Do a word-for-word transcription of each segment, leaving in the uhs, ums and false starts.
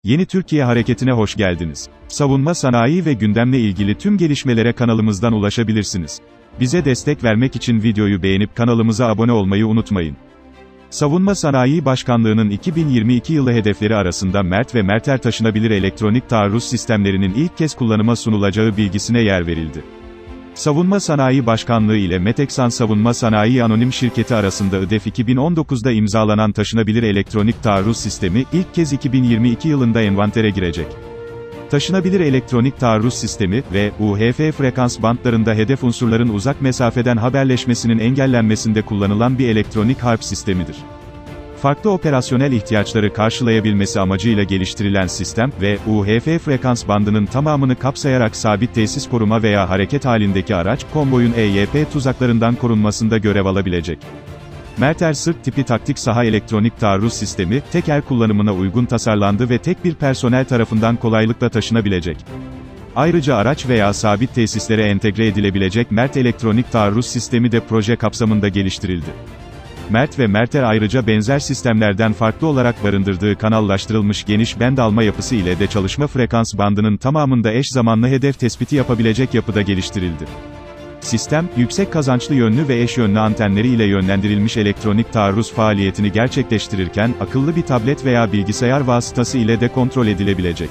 Yeni Türkiye Hareketi'ne hoş geldiniz. Savunma sanayi ve gündemle ilgili tüm gelişmelere kanalımızdan ulaşabilirsiniz. Bize destek vermek için videoyu beğenip kanalımıza abone olmayı unutmayın. Savunma Sanayi Başkanlığı'nın iki bin yirmi iki yılı hedefleri arasında MERT ve MERTER taşınabilir elektronik taarruz sistemlerinin ilk kez kullanıma sunulacağı bilgisine yer verildi. Savunma Sanayi Başkanlığı ile Meteksan Savunma Sanayi Anonim Şirketi arasında I D E F iki bin on dokuzda imzalanan taşınabilir elektronik taarruz sistemi, ilk kez iki bin yirmi iki yılında envantere girecek. Taşınabilir elektronik taarruz sistemi ve U H F frekans bantlarında hedef unsurların uzak mesafeden haberleşmesinin engellenmesinde kullanılan bir elektronik harp sistemidir. Farklı operasyonel ihtiyaçları karşılayabilmesi amacıyla geliştirilen sistem ve U H F frekans bandının tamamını kapsayarak sabit tesis koruma veya hareket halindeki araç, konvoyun E Y P tuzaklarından korunmasında görev alabilecek. MERTER sırt tipi taktik saha elektronik taarruz sistemi, tek el kullanımına uygun tasarlandı ve tek bir personel tarafından kolaylıkla taşınabilecek. Ayrıca araç veya sabit tesislere entegre edilebilecek MERT elektronik taarruz sistemi de proje kapsamında geliştirildi. MERT ve MERTER ayrıca benzer sistemlerden farklı olarak barındırdığı kanallaştırılmış geniş band alma yapısı ile de çalışma frekans bandının tamamında eş zamanlı hedef tespiti yapabilecek yapıda geliştirildi. Sistem, yüksek kazançlı yönlü ve eş yönlü antenleri ile yönlendirilmiş elektronik taarruz faaliyetini gerçekleştirirken, akıllı bir tablet veya bilgisayar vasıtası ile de kontrol edilebilecek.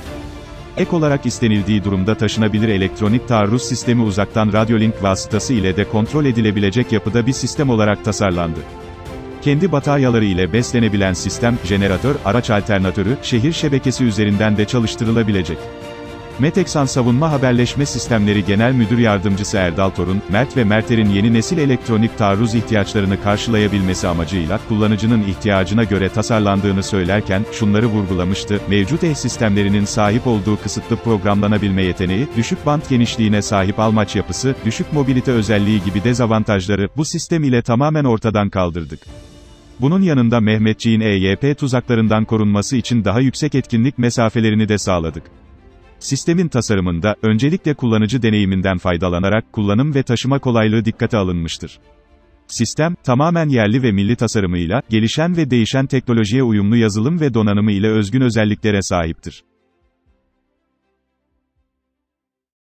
Ek olarak istenildiği durumda taşınabilir elektronik taarruz sistemi uzaktan radyolink vasıtası ile de kontrol edilebilecek yapıda bir sistem olarak tasarlandı. Kendi bataryaları ile beslenebilen sistem, jeneratör, araç alternatörü, şehir şebekesi üzerinden de çalıştırılabilecek. Meteksan Savunma Haberleşme Sistemleri Genel Müdür Yardımcısı Erdal Torun, MERT ve MERTER'in yeni nesil elektronik taarruz ihtiyaçlarını karşılayabilmesi amacıyla, kullanıcının ihtiyacına göre tasarlandığını söylerken, şunları vurgulamıştı: mevcut E sistemlerinin sahip olduğu kısıtlı programlanabilme yeteneği, düşük bant genişliğine sahip almaç yapısı, düşük mobilite özelliği gibi dezavantajları, bu sistem ile tamamen ortadan kaldırdık. Bunun yanında Mehmetçiğin E Y P tuzaklarından korunması için daha yüksek etkinlik mesafelerini de sağladık. Sistemin tasarımında, öncelikle kullanıcı deneyiminden faydalanarak, kullanım ve taşıma kolaylığı dikkate alınmıştır. Sistem, tamamen yerli ve milli tasarımıyla, gelişen ve değişen teknolojiye uyumlu yazılım ve donanımı ile özgün özelliklere sahiptir.